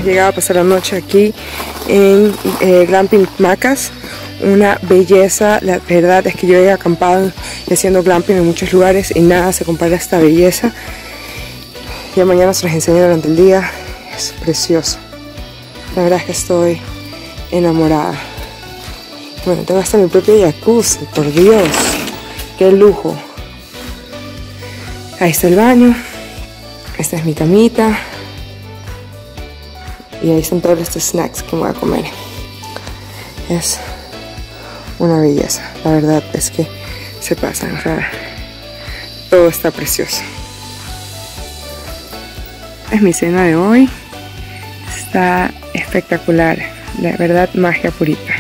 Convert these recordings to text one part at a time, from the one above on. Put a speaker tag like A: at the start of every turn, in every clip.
A: llegado a pasar la noche aquí en Glamping Macas. Una belleza, la verdad es que yo he acampado y haciendo glamping en muchos lugares y nada se compara a esta belleza. Ya mañana se los enseño durante el día, es precioso. La verdad es que estoy enamorada. Bueno, tengo hasta mi propio jacuzzi, por Dios, qué lujo. Ahí está el baño, esta es mi camita y ahí están todos estos snacks que me voy a comer. Es una belleza, la verdad es que se pasan, o sea, todo está precioso. Es mi cena de hoy, está espectacular, la verdad magia purita.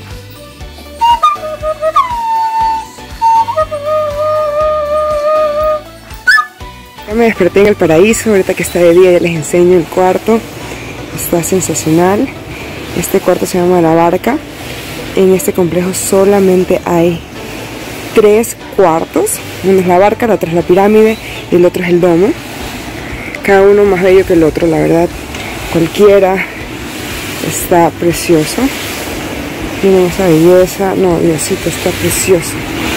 A: Ya me desperté en el paraíso, ahorita que está de día ya les enseño el cuarto, está sensacional. Este cuarto se llama La Barca. En este complejo solamente hay 3 cuartos, uno es la barca, el otro es la pirámide y el otro es el domo. Cada uno más bello que el otro, la verdad, cualquiera está precioso. Miren esa belleza, no, Diosito, está precioso.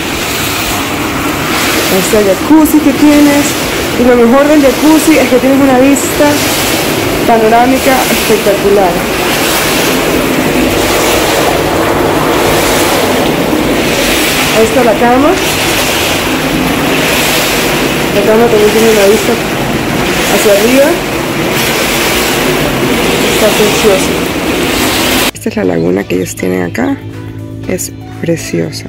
A: Este es el jacuzzi que tienes, y lo mejor del jacuzzi es que tienes una vista panorámica espectacular. Ahí está la cama. La cama también tiene una vista hacia arriba. Está preciosa. Esta es la laguna que ellos tienen acá. Es preciosa.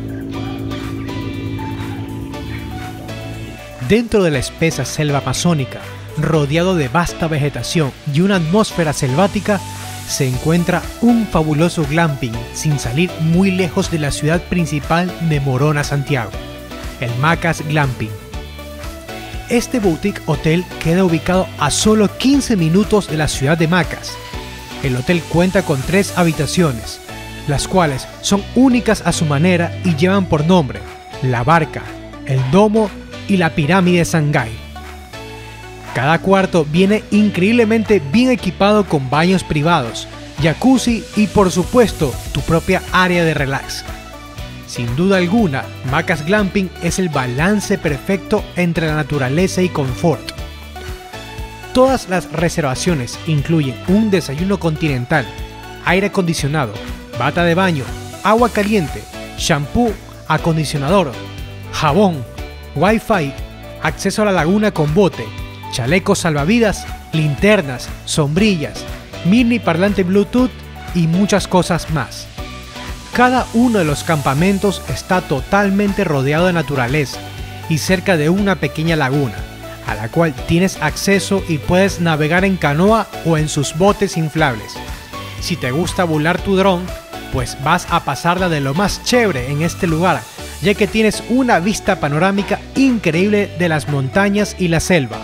B: Dentro de la espesa selva amazónica, rodeado de vasta vegetación y una atmósfera selvática, se encuentra un fabuloso glamping sin salir muy lejos de la ciudad principal de Morona, Santiago, el Macas Glamping. Este boutique hotel queda ubicado a solo 15 minutos de la ciudad de Macas. El hotel cuenta con 3 habitaciones, las cuales son únicas a su manera y llevan por nombre La Barca, el Domo y la Pirámide Shanghái. Cada cuarto viene increíblemente bien equipado con baños privados, jacuzzi y por supuesto tu propia área de relax. Sin duda alguna, Macas Glamping es el balance perfecto entre la naturaleza y confort. Todas las reservaciones incluyen un desayuno continental, aire acondicionado, bata de baño, agua caliente, shampoo, acondicionador, jabón, wifi, acceso a la laguna con bote, chalecos salvavidas, linternas, sombrillas, mini parlante Bluetooth y muchas cosas más. Cada uno de los campamentos está totalmente rodeado de naturaleza y cerca de una pequeña laguna, a la cual tienes acceso y puedes navegar en canoa o en sus botes inflables. Si te gusta volar tu dron, pues vas a pasarla de lo más chévere en este lugar, ya que tienes una vista panorámica increíble de las montañas y la selva.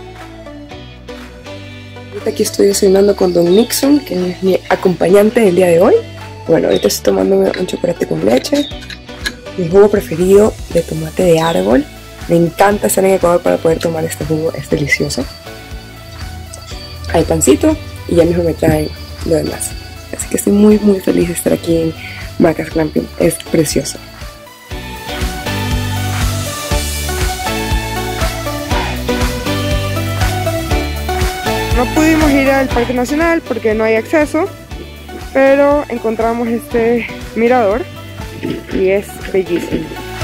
A: Aquí estoy desayunando con Don Nixon, que es mi acompañante del día de hoy. Bueno, ahorita estoy tomándome un chocolate con leche, mi jugo preferido de tomate de árbol. Me encanta estar en Ecuador para poder tomar este jugo, es delicioso. Hay pancito y ya mismo me traen lo demás. Así que estoy muy feliz de estar aquí en Macas Glamping, es precioso. No pudimos ir al Parque Nacional porque no hay acceso, pero encontramos este mirador y es bellísimo.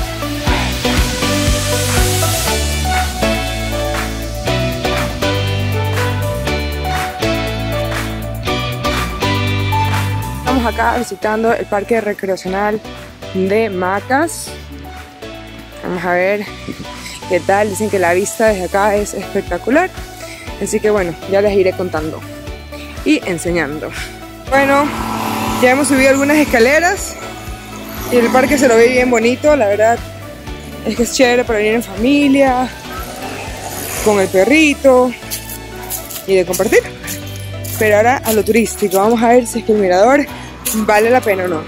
A: Estamos acá visitando el Parque Recreacional de Macas. Vamos a ver qué tal, dicen que la vista desde acá es espectacular. Así que bueno, ya les iré contando y enseñando. Bueno, ya hemos subido algunas escaleras y el parque se lo ve bien bonito. La verdad es que es chévere para venir en familia, con el perrito y de compartir. Pero ahora a lo turístico, vamos a ver si es que el mirador vale la pena o no.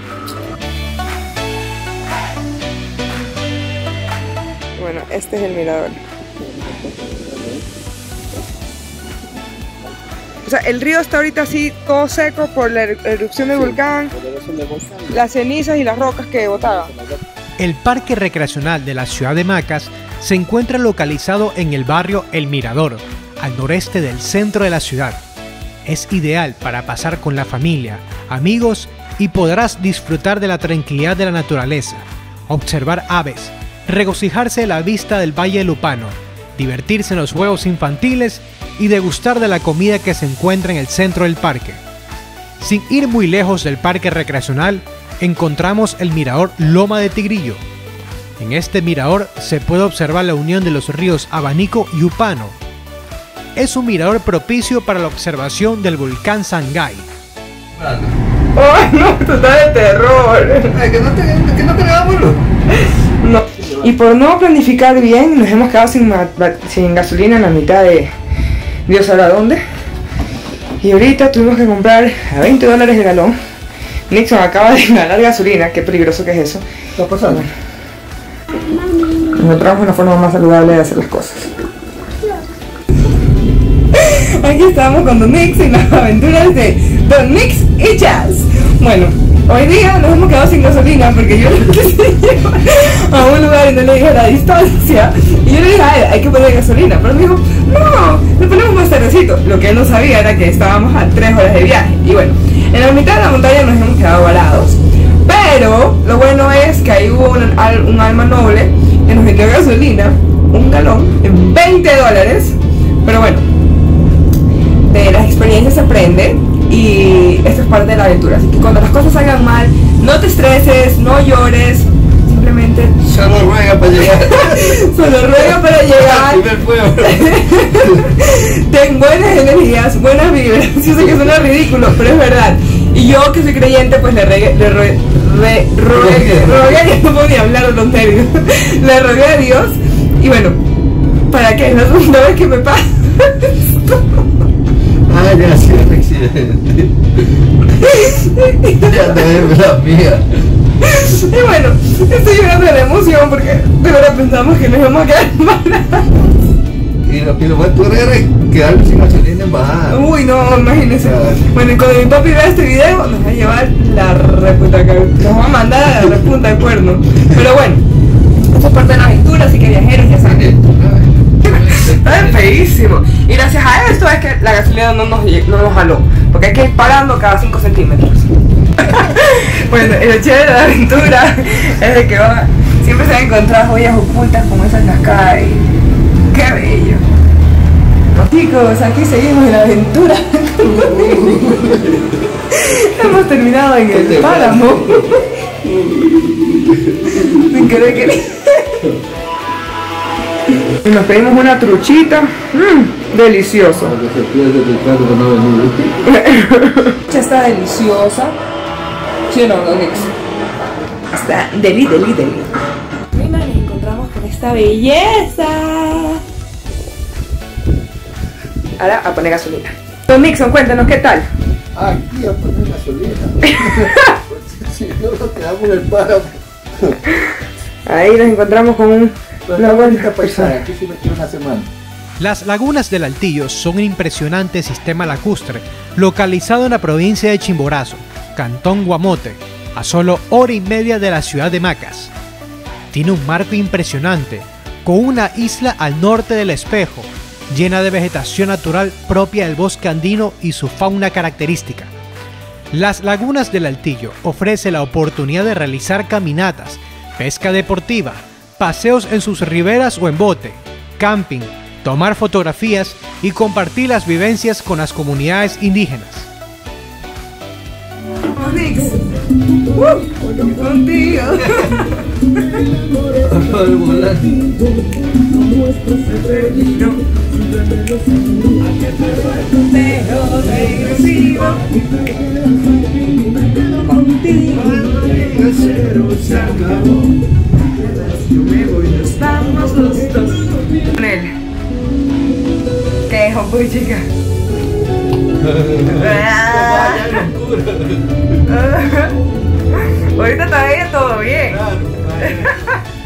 A: Bueno, este es el mirador. O sea, el río está ahorita así todo seco por la erupción del volcán, las cenizas y las rocas que botaban.
B: El Parque Recreacional de la ciudad de Macas se encuentra localizado en el barrio El Mirador, al noreste del centro de la ciudad. Es ideal para pasar con la familia, amigos y podrás disfrutar de la tranquilidad de la naturaleza, observar aves, regocijarse de la vista del Valle Lupano, divertirse en los juegos infantiles y degustar de la comida que se encuentra en el centro del parque. Sin ir muy lejos del parque recreacional, encontramos el mirador Loma de Tigrillo. En este mirador se puede observar la unión de los ríos Abanico y Upano. Es un mirador propicio para la observación del volcán Sangay.
A: ¡Ay, no! Total de terror.
C: Que no te hagámoslo.
A: No. Y por no planificar bien, nos hemos quedado sin gasolina en la mitad de Dios sabrá dónde. Y ahorita tuvimos que comprar a $20 el galón. Nixon acaba de ganar gasolina, qué peligroso que es eso.
C: ¿Qué está pasando?
A: Encontramos una forma más saludable de hacer las cosas. Aquí estamos con Don Nix en las aventuras de Don Nix y Jazz. Bueno, hoy día nos hemos quedado sin gasolina porque yo lo quise llevar a un lugar y no le dije la distancia. Y yo le dije a él, hay que poner gasolina. Pero me dijo, no, le ponemos más tardecito. Lo que él no sabía era que estábamos a 3 horas de viaje. Y bueno, en la mitad de la montaña nos hemos quedado varados. Pero lo bueno es que ahí hubo un alma noble que nos vendió gasolina, un galón, en $20. Pero bueno, de las experiencias se aprende y esto es parte de la aventura. Así que cuando las cosas salgan mal, no te estreses, no llores, simplemente
C: Solo ruega para llegar.
A: solo ruega para llegar. Ten buenas energías, buenas vibras. Yo sé que suena ridículo, pero es verdad. Y yo que soy creyente, pues le rogué, no puedo ni hablar, no serio. Le rogué a Dios. Y bueno, ¿para qué? No es la segunda vez que me pasa.
C: Ah, ya sí, un accidente. Ya te ves la mía.
A: Y bueno, estoy llorando de la emoción porque de verdad pensamos que nos íbamos a quedar mal.
C: Y lo más tú eres quedarme sin gasolina en bajada.
A: Uy, no, imagínense. Bueno, y cuando mi papi vea este video, nos va a llevar la reputa que nos va a mandar a la repunta de cuerno. Pero bueno, esto es parte de la aventura, así que viajeros ya saben. Está feísimo. Y gracias a esto es que la gasolina no nos jaló. Porque hay que ir parando cada 5 centímetros. Bueno, y lo chévere de la aventura es de que siempre se van a encontrar joyas ocultas como esa cascada y ¡qué bello! Chicos, aquí seguimos en la aventura. Hemos terminado en el páramo. Sin querer que... Y nos pedimos una truchita. Delicioso. Ya está deliciosa. ¿Sí o no, Don Nix? Está deli. Mira, nos encontramos con esta belleza. Ahora a poner gasolina. Don Nixon, cuéntanos qué tal.
C: Aquí a poner gasolina. Si no nos quedamos en el páramo.
A: Ahí nos encontramos con una buena persona.
C: Aquí sí me quiero una semana.
B: Las lagunas del Altillo son un impresionante sistema lacustre localizado en la provincia de Chimborazo, Cantón Guamote, a solo hora y media de la ciudad de Macas. Tiene un marco impresionante, con una isla al norte del Espejo, llena de vegetación natural propia del bosque andino y su fauna característica. Las lagunas del Altillo ofrece la oportunidad de realizar caminatas, pesca deportiva, paseos en sus riberas o en bote, camping, tomar fotografías y compartir las vivencias con las comunidades indígenas.
A: Contigo. Con él. ¿Qué es, hombre, chica? Ahorita todavía todo bien.